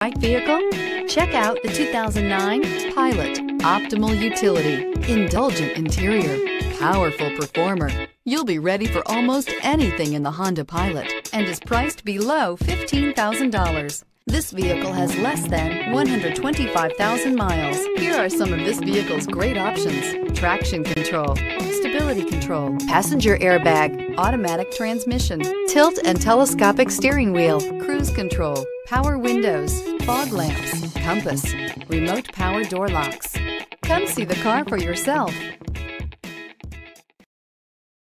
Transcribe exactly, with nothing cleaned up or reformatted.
right vehicle? Check out the two thousand nine Pilot. Optimal utility, indulgent interior, powerful performer. You'll be ready for almost anything in the Honda Pilot and is priced below fifteen thousand dollars. This vehicle has less than one hundred twenty-five thousand miles. Here are some of this vehicle's great options: traction control, stability control, passenger airbag, automatic transmission, tilt and telescopic steering wheel, cruise control, power windows, fog lamps, compass, remote power door locks. Come see the car for yourself.